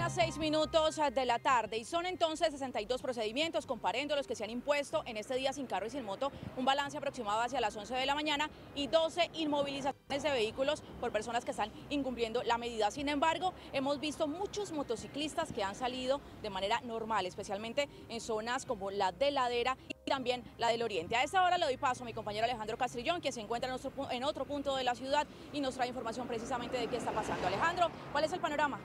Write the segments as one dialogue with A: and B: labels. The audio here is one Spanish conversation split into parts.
A: 6 minutos de la tarde y son entonces 62 procedimientos, comparando los que se han impuesto en este día sin carro y sin moto, un balance aproximado hacia las 11 de la mañana y 12 inmovilizaciones de vehículos por personas que están incumpliendo la medida. Sin embargo, hemos visto muchos motociclistas que han salido de manera normal, especialmente en zonas como la de Ladera y también la del Oriente. A esta hora le doy paso a mi compañero Alejandro Castrillón, que se encuentra en otro punto de la ciudad y nos trae información precisamente de qué está pasando. Alejandro, ¿cuál es el panorama?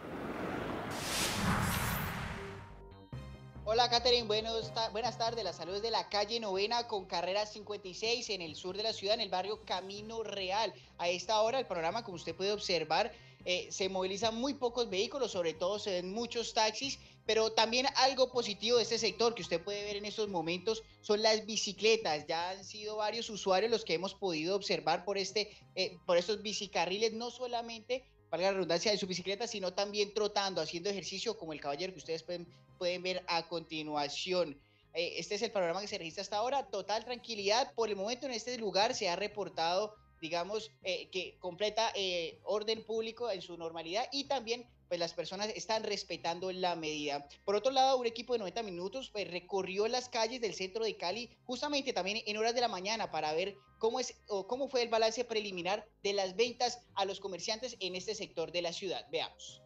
B: Hola, Catherine, buenas tardes. La salud es de la calle Novena con carrera 56 en el sur de la ciudad, en el barrio Camino Real. A esta hora el panorama, como usted puede observar, se movilizan muy pocos vehículos, sobre todo se ven muchos taxis, pero también algo positivo de este sector que usted puede ver en estos momentos son las bicicletas. Ya han sido varios usuarios los que hemos podido observar por estos bicicarriles, no solamente, valga la redundancia, de su bicicleta, sino también trotando, haciendo ejercicio, como el caballero que ustedes pueden ver a continuación. Este es el panorama que se registra hasta ahora. Total tranquilidad. Por el momento en este lugar se ha reportado, digamos, que completa orden público en su normalidad y también pues las personas están respetando la medida. Por otro lado, un equipo de 90 minutos pues, recorrió las calles del centro de Cali justamente también en horas de la mañana para ver cómo fue el balance preliminar de las ventas a los comerciantes en este sector de la ciudad. Veamos.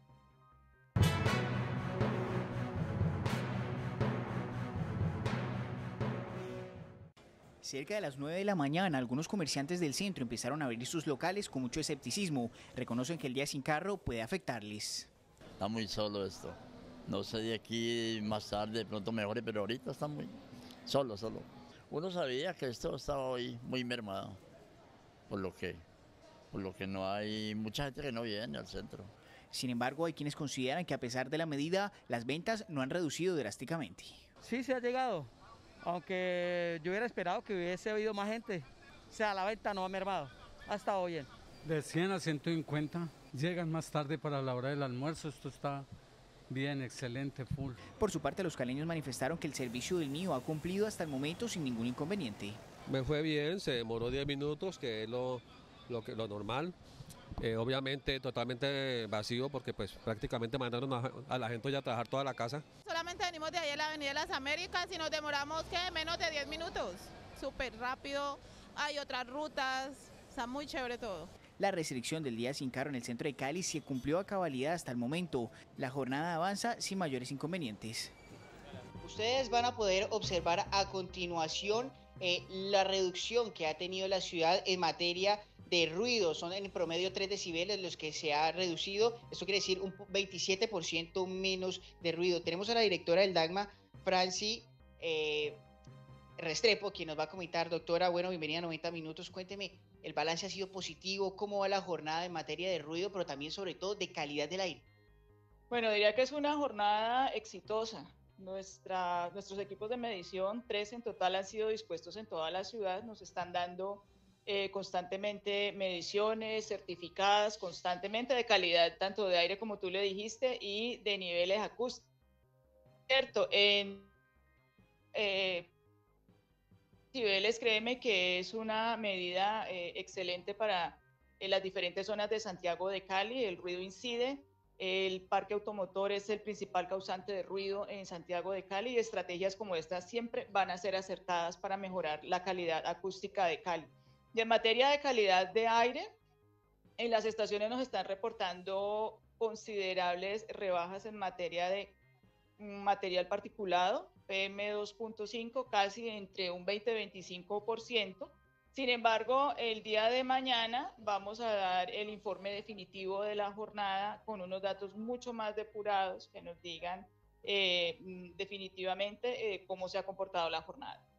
C: Cerca de las 9 de la mañana, algunos comerciantes del centro empezaron a abrir sus locales con mucho escepticismo. Reconocen que el día sin carro puede afectarles.
D: Está muy solo esto. No sé de aquí más tarde de pronto mejore, pero ahorita está muy solo. Uno sabía que esto estaba hoy muy mermado, por lo que no hay mucha gente que no viene al centro.
C: Sin embargo, hay quienes consideran que a pesar de la medida, las ventas no han reducido drásticamente.
E: Sí, se ha llegado. Aunque yo hubiera esperado que hubiese habido más gente. O sea, la venta no ha mermado, ha estado bien.
F: De 100 a 150, llegan más tarde para la hora del almuerzo, esto está bien, excelente, full.
C: Por su parte, los caleños manifestaron que el servicio del NIO ha cumplido hasta el momento sin ningún inconveniente.
G: Me fue bien, se demoró 10 minutos, que es lo normal. Obviamente totalmente vacío porque pues prácticamente mandaron a la gente ya a trabajar toda la casa.
H: Solamente venimos de ahí a la Avenida de las Américas y nos demoramos menos de 10 minutos. Súper rápido, hay otras rutas, está muy chévere todo.
C: La restricción del día sin carro en el centro de Cali se cumplió a cabalidad hasta el momento. La jornada avanza sin mayores inconvenientes.
B: Ustedes van a poder observar a continuación la reducción que ha tenido la ciudad en materia de ruido. Son en promedio 3 decibeles los que se ha reducido. Esto quiere decir un 27% menos de ruido. Tenemos a la directora del DAGMA, Franci Restrepo, quien nos va a comentar. Doctora, bueno, bienvenida a 90 minutos. Cuénteme, ¿el balance ha sido positivo? ¿Cómo va la jornada en materia de ruido, pero también sobre todo de calidad del aire?
I: Bueno, diría que es una jornada exitosa. Nuestros equipos de medición, 3 en total, han sido dispuestos en toda la ciudad. Nos están dando constantemente mediciones certificadas, constantemente de calidad, tanto de aire como tú le dijiste, y de niveles acústicos. Cierto, en niveles, créeme que es una medida excelente para las diferentes zonas de Santiago de Cali. El ruido incide. El parque automotor es el principal causante de ruido en Santiago de Cali y estrategias como estas siempre van a ser acertadas para mejorar la calidad acústica de Cali. Y en materia de calidad de aire, en las estaciones nos están reportando considerables rebajas en materia de material particulado, PM2.5, casi entre un 20 y 25%. Sin embargo, el día de mañana vamos a dar el informe definitivo de la jornada con unos datos mucho más depurados que nos digan definitivamente cómo se ha comportado la jornada.